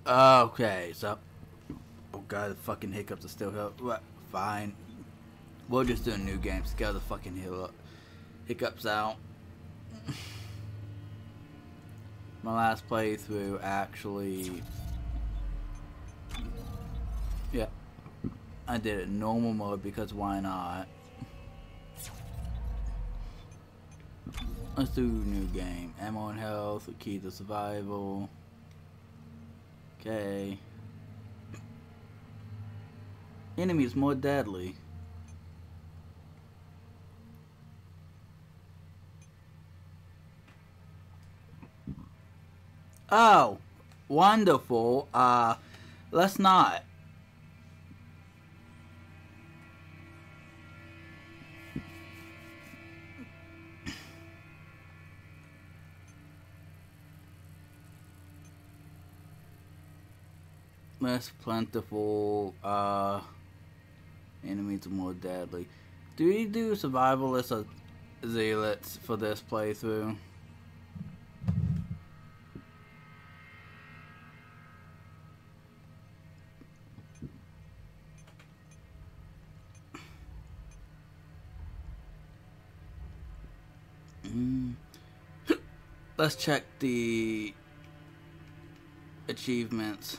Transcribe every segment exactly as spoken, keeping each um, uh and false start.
Okay, so... Oh god, the fucking hiccups are still here. What? Fine. We'll just do a new game to get the fucking hill up. Hiccups out. My last playthrough actually... Yeah. I did it in normal mode because why not? Let's do a new game. Ammo and health, key to survival. Okay. Enemies more deadly. Oh, wonderful. Uh, let's not. Less plentiful, uh, enemies are more deadly. Do we do survivalists or zealots for this playthrough? Mm. Let's check the achievements.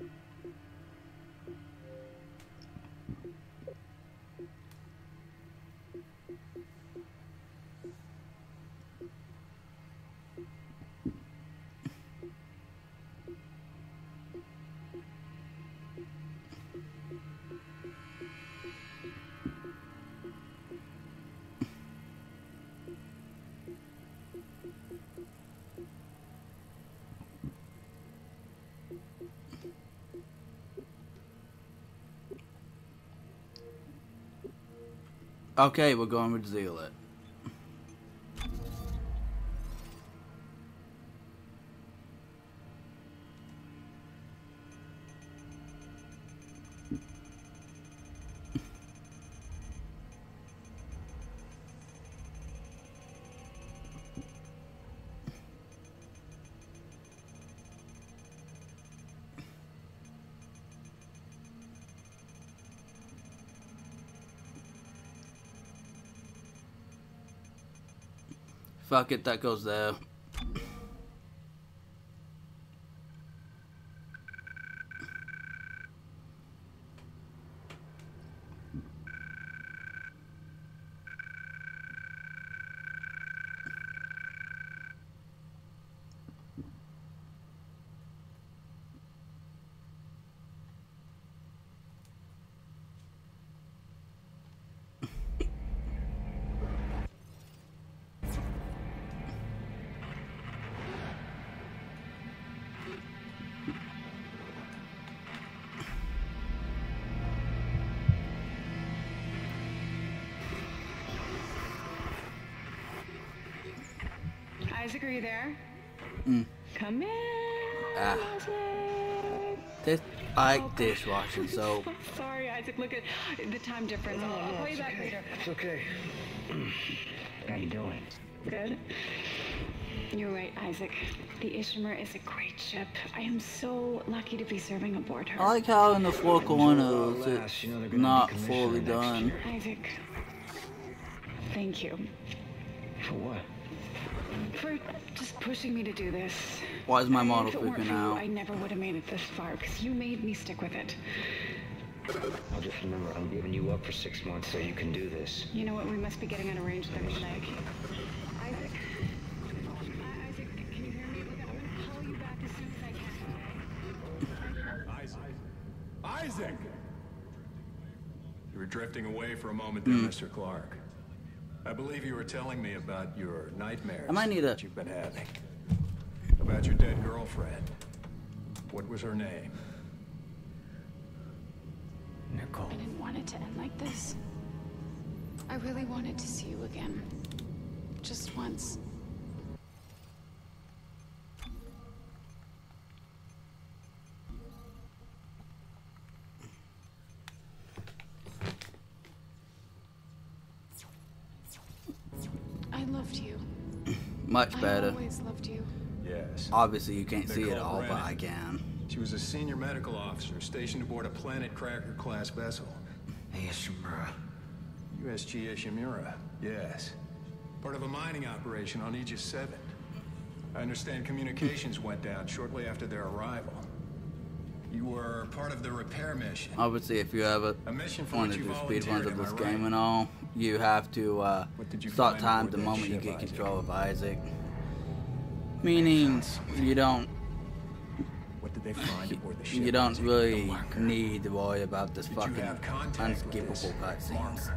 Okay, we're going with Zealot. Fuck it, that goes there. Isaac, are you there? Mm. Come in. Ah. This, I like dishwashing, so. Sorry, Isaac. Look at the time difference. No, I'll no, call you it's back okay. later. It's okay. How you doing? Good. You're right, Isaac. The Ishimar is a great ship. I am so lucky to be serving aboard her. I like how in the four corners Last, you know, they're it's gonna not decommission fully next done. year. Isaac, thank you For what? for just pushing me to do this. Why is my model If it weren't freaking for you, out? I never would have made it this far because you made me stick with it. I'll just remember, I'm giving you up for six months so you can do this. You know what? We must be getting out of range there, Isaac. Isaac. I- Isaac, can you hear me? Look, I'm gonna call you back as soon as I can. Isaac. Isaac! You were drifting away for a moment there, Mister Clark. I believe you were telling me about your nightmares I might need a- that you've been having. About your dead girlfriend. What was her name? Nicole. I didn't want it to end like this. I really wanted to see you again. Just once. I loved you. Much I better. always loved you. Yes. this. Obviously, you can't They're see it called all, but Brennan. I can. She was a senior medical officer stationed aboard a Planet Cracker-class vessel. Hey, Ishimura. U S G Ishimura, yes. Part of a mining operation on Aegis seven. I understand communications went down shortly after their arrival. You were part of the repair mission. Obviously, if you ever A mission for want which to you do speed runs volunteered, of am this I game right? and all, you have to uh, What did you start find time aboard the that moment you ship, get Isaac? control of Isaac. Meaning, you don't What did they find aboard the ship? you don't Isaac? really The marker. need to worry about this Did you fucking have contact with this unskippable cutscenes. marker?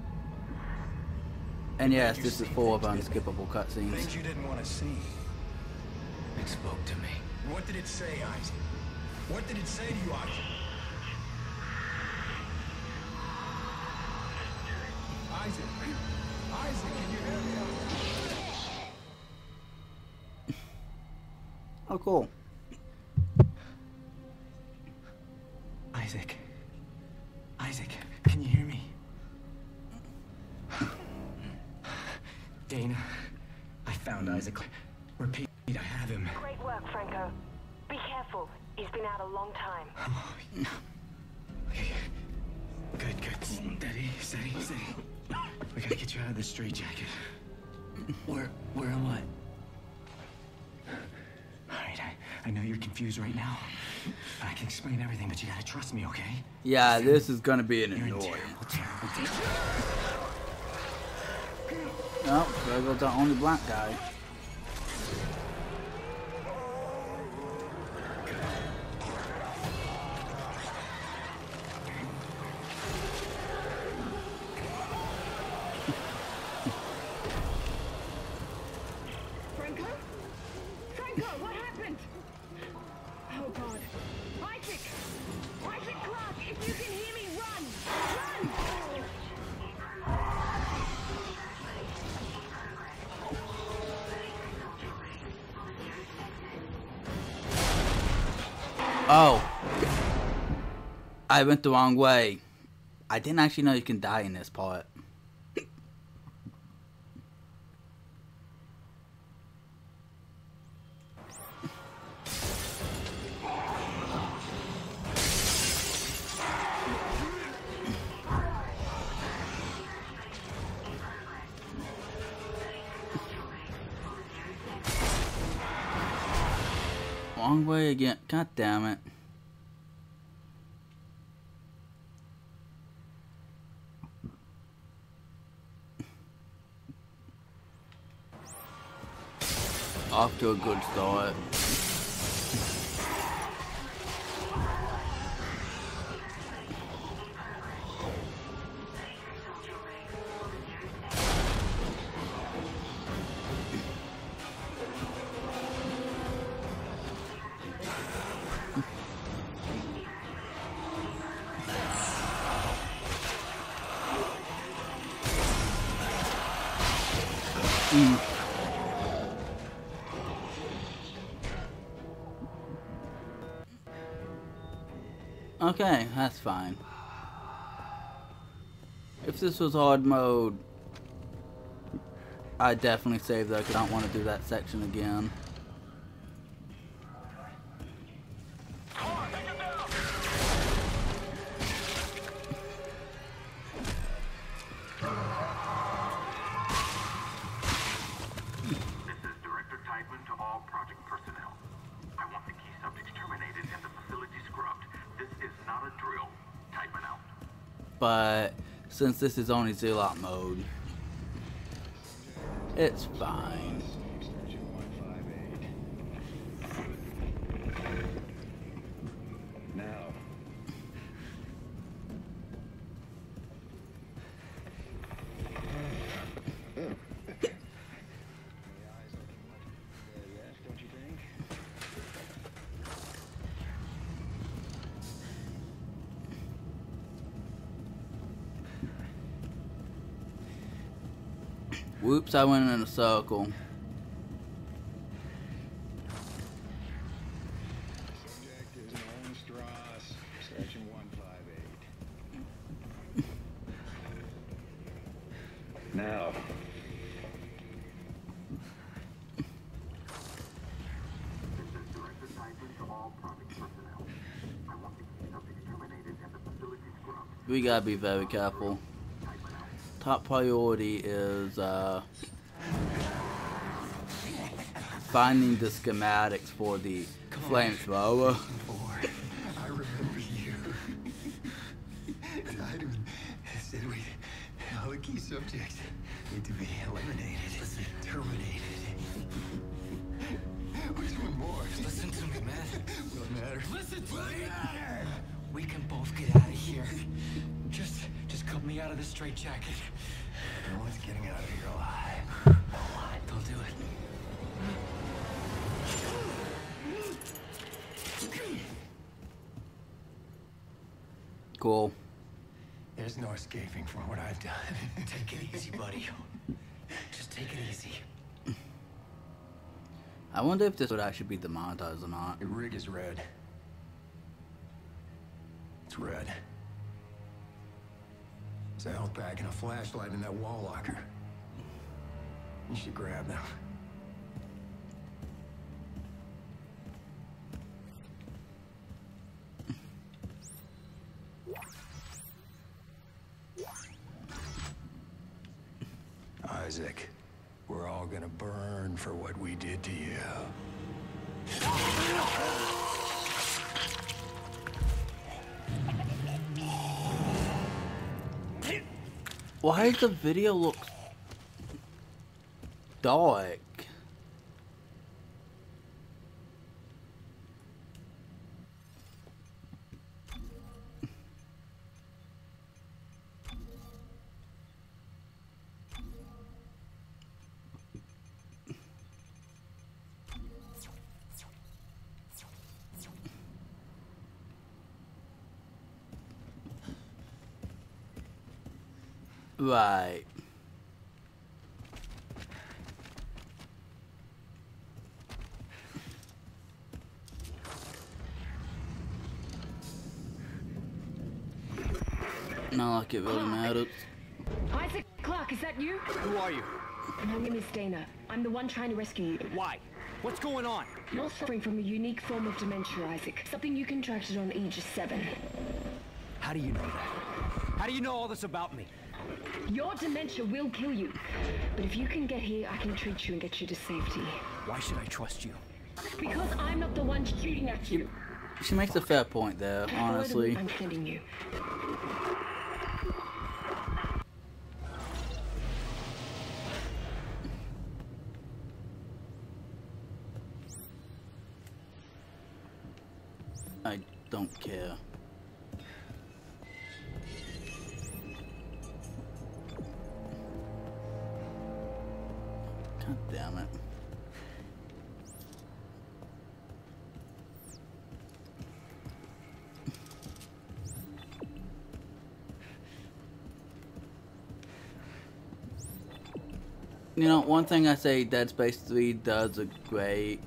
And yes, you this is see full of things, didn't unskippable cutscenes. Things you didn't want to see. It spoke to me. What did it say, Isaac? What did it say to you, Isaac? Isaac! Isaac, can you hear me? Oh, cool. Isaac. Isaac, can you hear me? Dana, I found Isaac. Repeat, I have him. Great work, Franco. Be careful. He's been out a long time. Okay. Good, good. Steady, steady, steady. We gotta get you out of this straitjacket. Where, where am I? Alright, I, I know you're confused right now. I can explain everything, but you gotta trust me, okay? Yeah, this is gonna be an You're in annoying. terrible, terrible danger. Oh, there goes the only black guy. Franco? Franco, what happened? Oh God. Isaac! Isaac Clark, if you can hear me, run! Run! Oh. I went the wrong way. I didn't actually know you can die in this part. Wrong way again. God damn it. Off to a good start. Mm. Okay, that's fine. If this was hard mode, I'd definitely save though, because I don't want to do that section again. This is Director Tideman to all project personnel. I want the key subjects terminated and the facility scrubbed. This is not a drill. Tideman out. But since this is only Zealot mode, it's fine. Now. Whoops, I went in a circle. Subject is Nolan Strauss, section one five eight. Now. we gotta be very careful. Top priority is uh, finding the schematics for the flamethrower. I remember you. Tiedemann said we, all the key subjects need to be eliminated, terminated. Which one more? Listen to me, man. What matter? Listen to me! We can both get out of here. Just, just cut me out of this straitjacket. No one's getting out of here alive. Don't do it. Cool. There's no escaping from what I've done. Take it easy, buddy. Just take it easy. I wonder if this would actually be demonetized or not. The rig is red. It's red. There's a health pack and a flashlight in that wall locker. You should grab them. Isaac, we're all gonna burn for what we did to you. Why does the video look dark? Right. Not like it really matters. Isaac Clarke, is that you? Who are you? My name is Dana. I'm the one trying to rescue you. Why? What's going on? You're suffering from a unique form of dementia, Isaac. Something you contracted on Aegis seven. How do you know that? How do you know all this about me? Your dementia will kill you. But if you can get here, I can treat you and get you to safety. Why should I trust you? Because I'm not the one shooting at you. She makes a fair point there, honestly. I'm sending you. I don't care. God damn it. You know, one thing I say Dead Space three does a great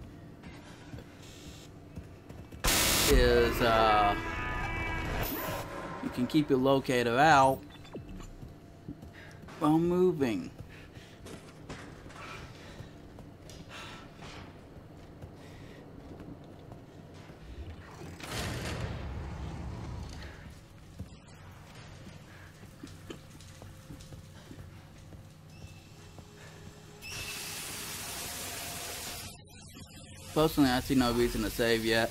is uh you can keep your locator out while moving. Personally, I see no reason to save yet.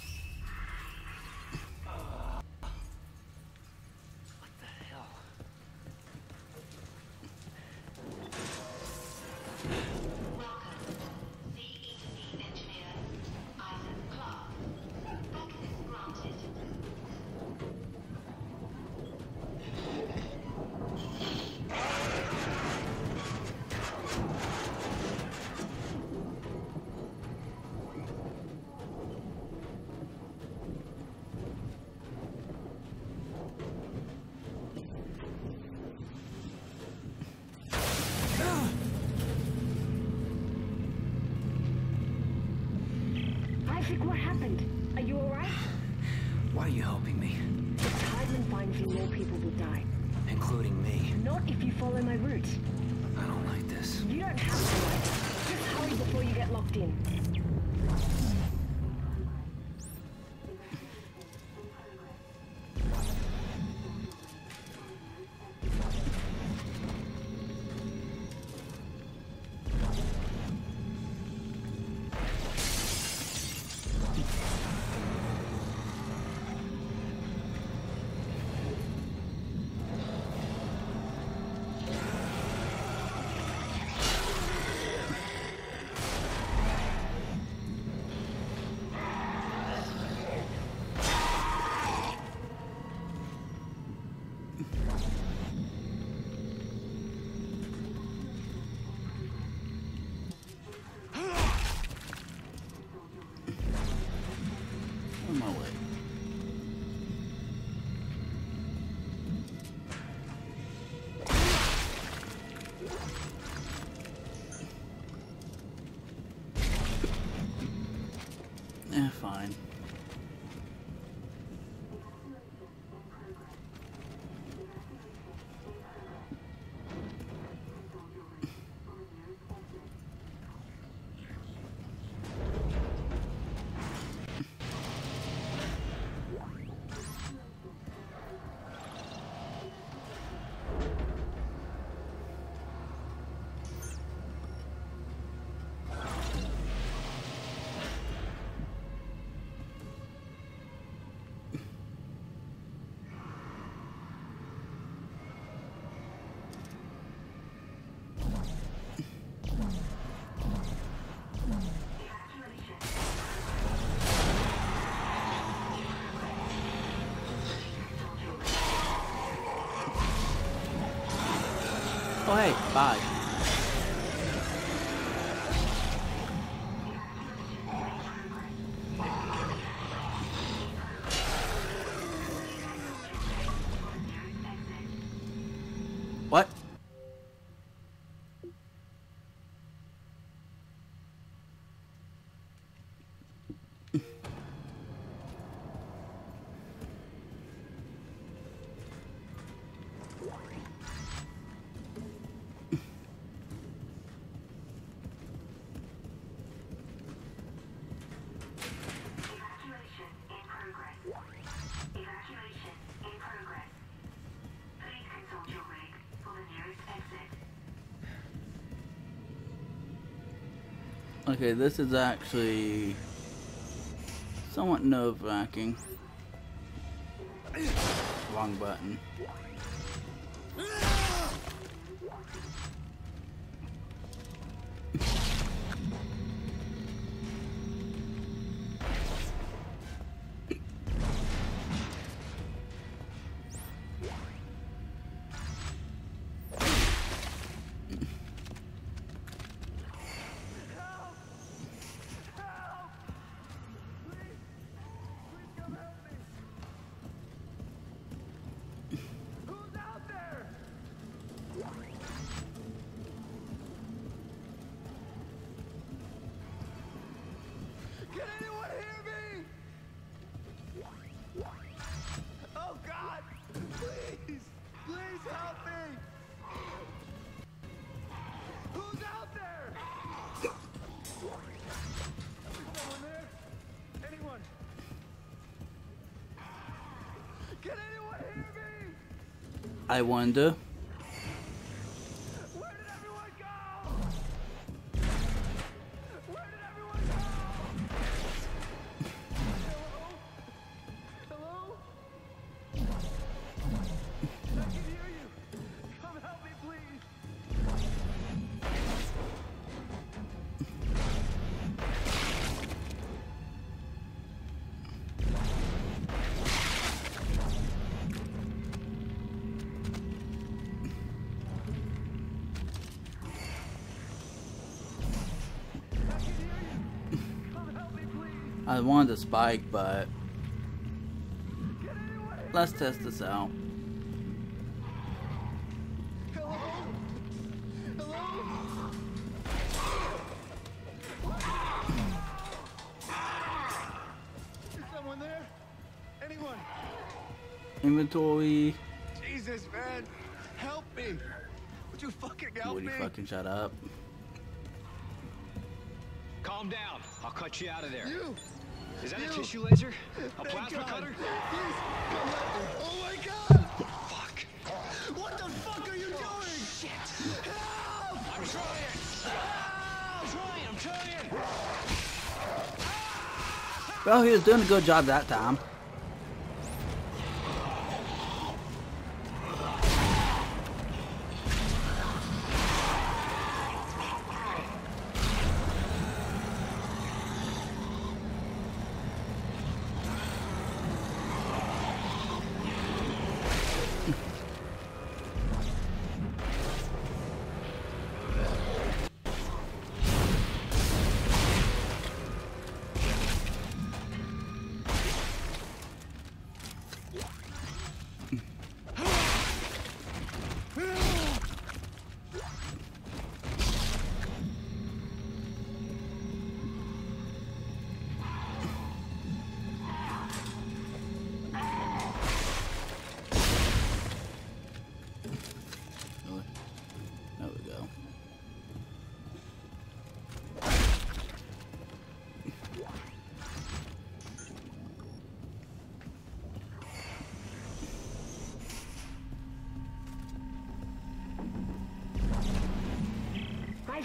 Isaac, what happened? Are you alright? Why are you helping me? If Tiedemann finds you, more people will die. Including me. Not if you follow my route. I don't like this. You don't have to, Isaac. Just hurry before you get locked in. of my way. Eh, fine. Oh hey, bye. What? Okay, this is actually somewhat nerve-wracking. Wrong button. I wonder. Where did everyone go? Where did everyone go? Hello? Hello? I can hear you. Come help me, please. I wanted to spike, but let's test this out. Hello? Hello? Is someone there? Anyone? Inventory. Jesus, man. Help me. Would you fucking help Would you me? fucking shut up? Calm down. I'll cut you out of there. You! Is that you. a tissue laser? A Thank plasma God. cutter? Please, come help me. Oh my God! Fuck. What the fuck are you doing? Shit. Help! I'm trying. I'm trying. I'm trying. Well, he was doing a good job that time.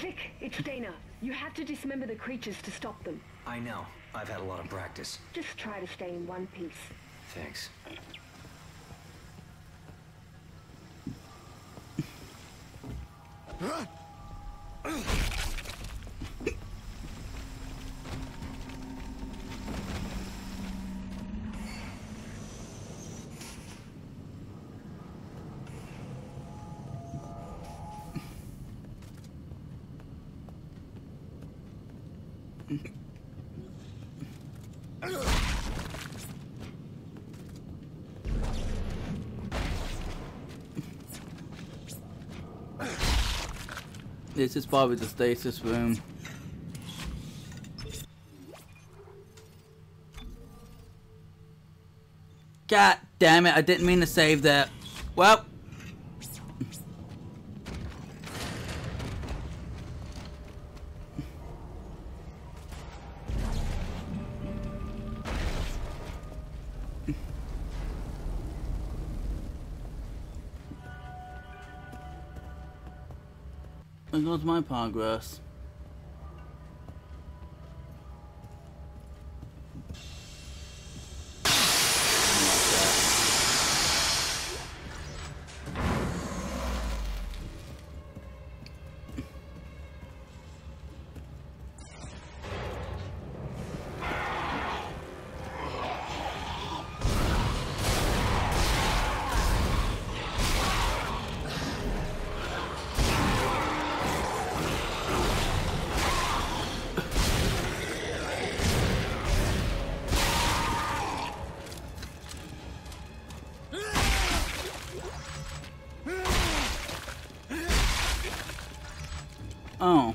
Isaac, it's Dana. You have to dismember the creatures to stop them. I know. I've had a lot of practice. Just try to stay in one piece. Thanks. This is probably the stasis room. God damn it, I didn't mean to save that. Well. There goes my progress. Oh.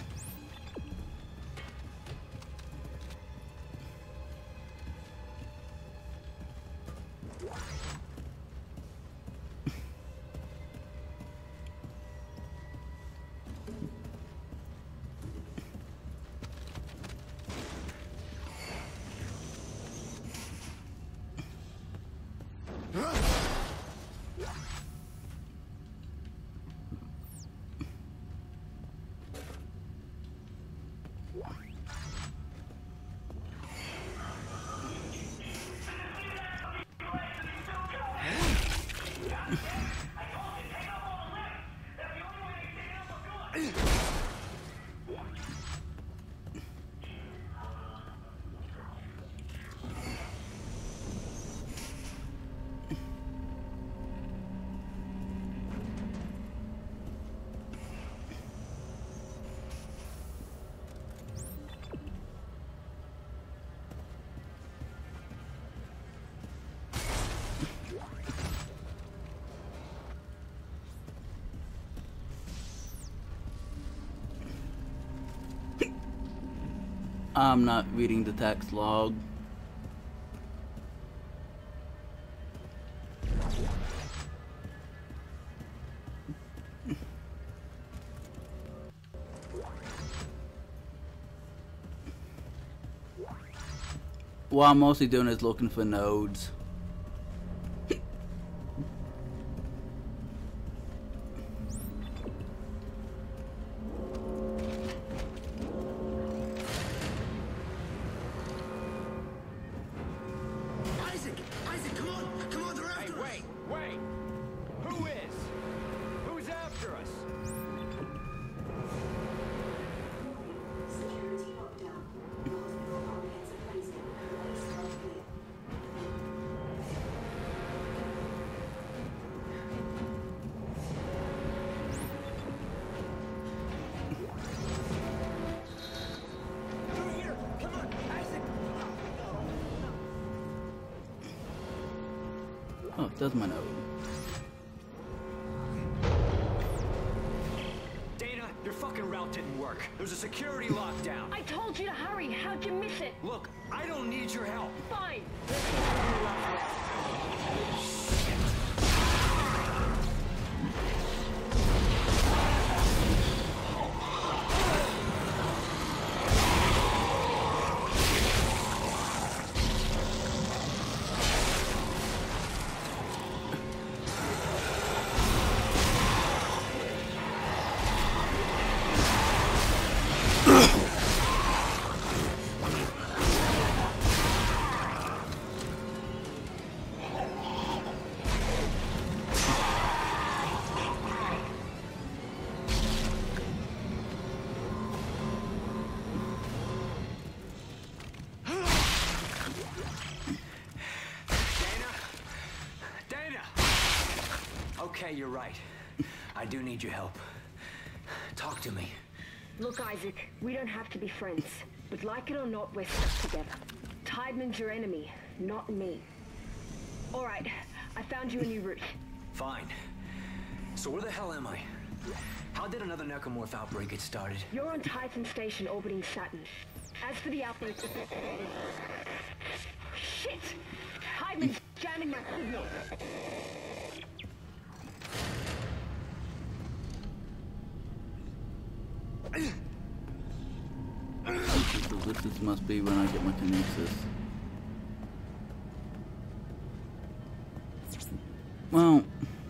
I'm not reading the text log. What I'm mostly doing is looking for nodes. Oh, it does my node. Dana, your fucking route didn't work. There's a security lockdown. I told you to hurry. How'd you miss it? Look, I don't need your help. Fine. Okay, you're right. I do need your help. Talk to me. Look, Isaac, we don't have to be friends. But like it or not, we're stuck together. Tideman's your enemy, not me. Alright, I found you a new route. Fine. So where the hell am I? How did another necromorph outbreak get started? You're on Titan Station orbiting Saturn. As for the outbreak... Shit! Tideman's jamming my signal. So this is, must be when I get my kinesis. Well...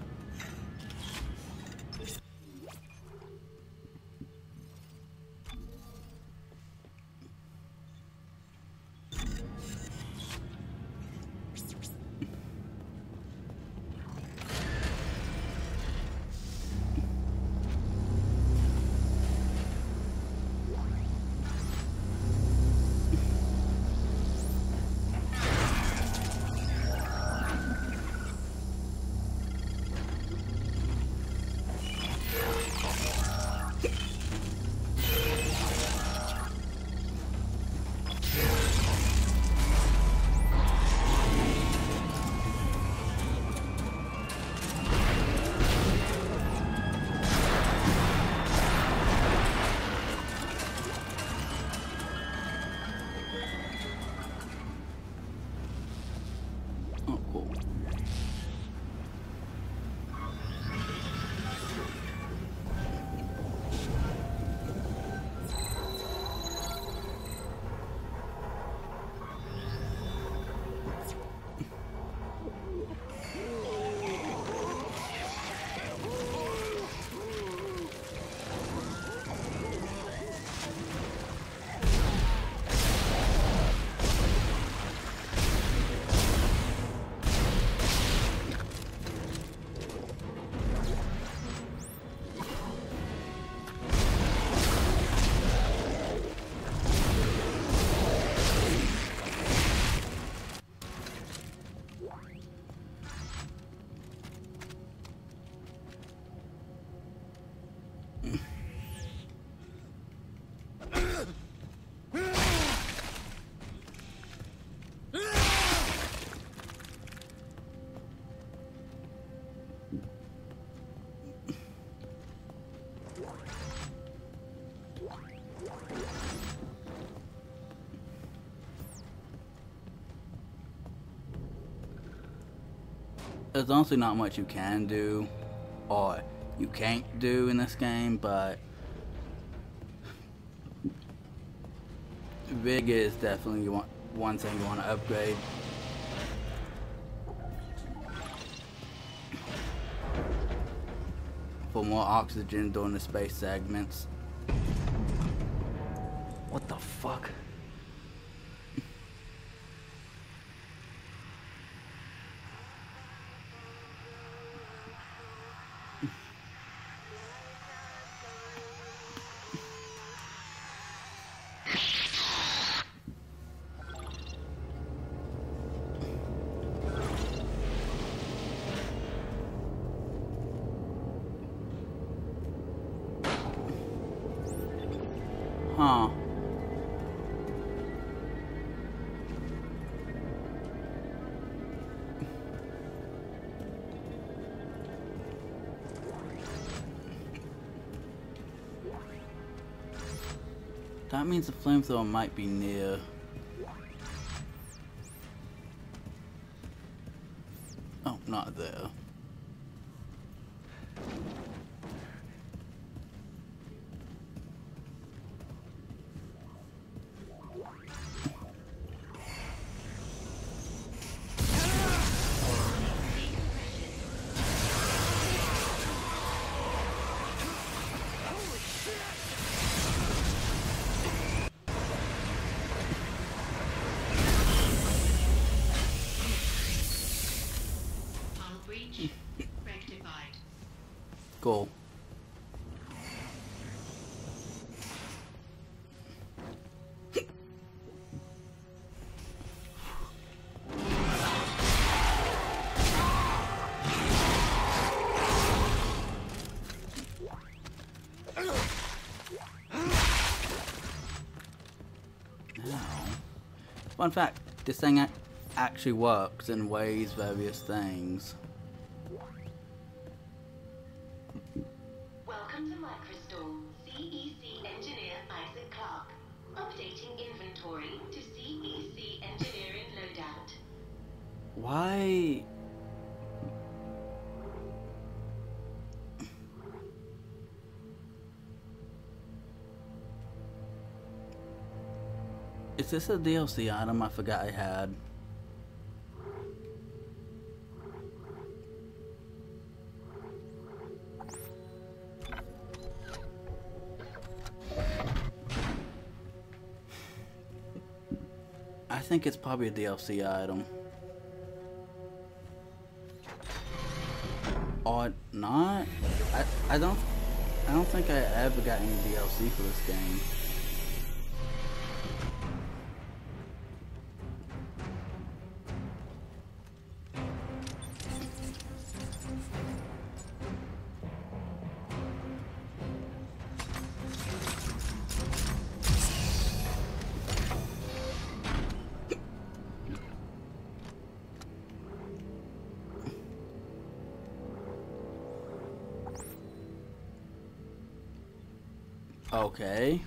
There's honestly not much you can do, or you can't do in this game, but Vig is definitely one, one thing you want to upgrade. For more oxygen during the space segments. What the fuck? Huh. That means the flamethrower might be near. Oh, not there. Cool. Fun fact, this thing ac actually works and weighs various things. Welcome to Microstore. C E C engineer Isaac Clarke. Updating inventory to C E C engineering loadout. Why? Is this a D L C item I forgot I had? I think it's probably a D L C item. Or not? I I don't I don't think I ever got any D L C for this game. Okay.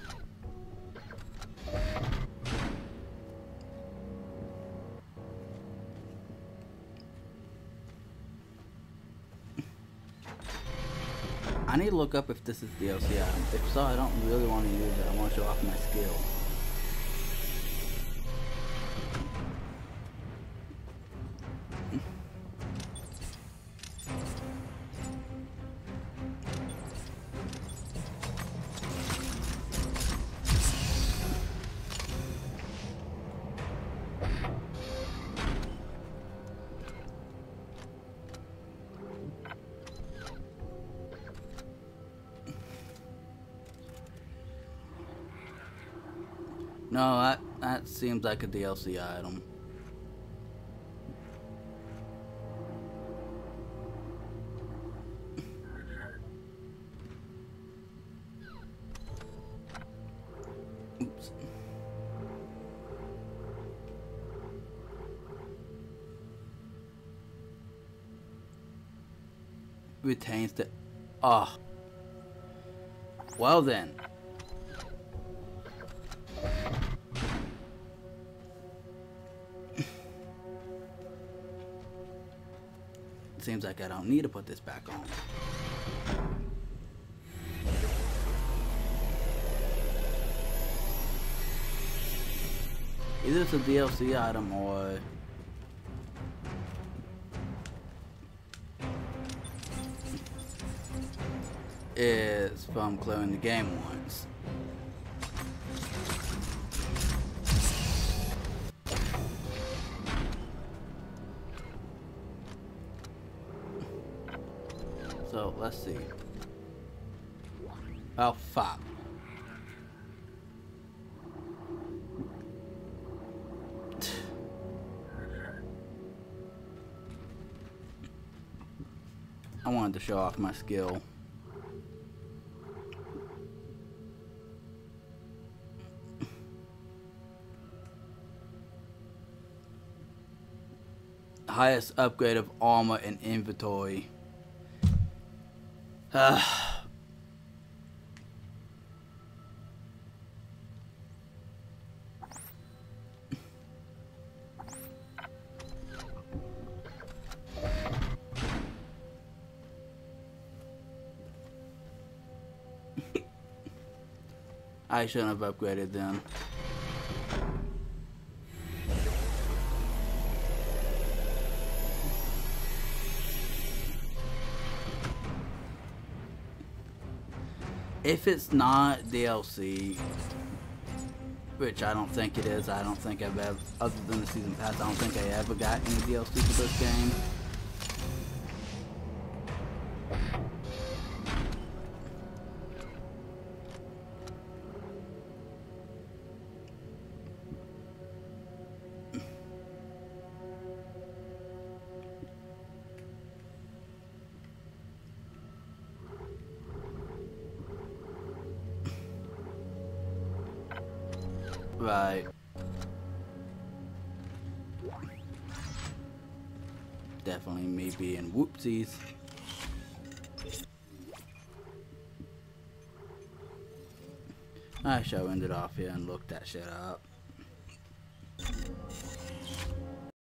I need to look up if this is D L C item. If so, I don't really want to use it. I want to show off my skill. No, that, that seems like a D L C item. Oops. Retains the... Ah. Oh. Well then. Seems like I don't need to put this back on. Either it's a D L C item or it's from clearing the game once. So let's see. Oh fuck. I wanted to show off my skill. Highest upgrade of armor and inventory. Uh, I shouldn't have upgraded then. If it's not D L C, which I don't think it is, I don't think I've ever, other than the season pass, I don't think I ever got any D L C for this game. Right. Definitely me being whoopsies. I shall end it off here and look that shit up.